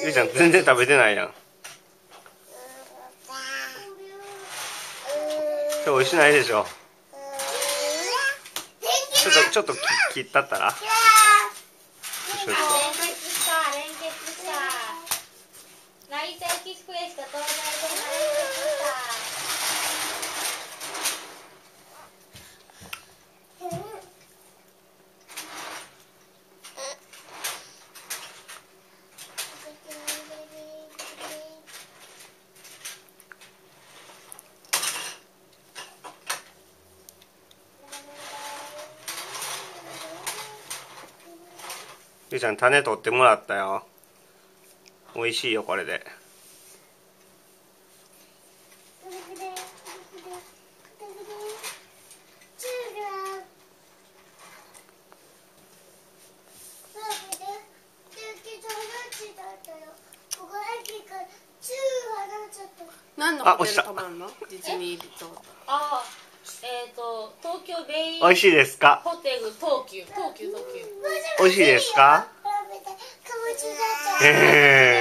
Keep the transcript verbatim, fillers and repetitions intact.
ゆうちゃん全然食べてないやん。今日美味しないでしょ。ちょっとちょっと切ったったら。よいしょっと。ゆうちゃん種取ってもらったよ。美味しいよこれで。 何のホテル泊まるの？ディズニーリゾート。 ああ、えっと東京ベイ美味しいですか？ ホテル東急東急東急。 美味しいですか？ええー。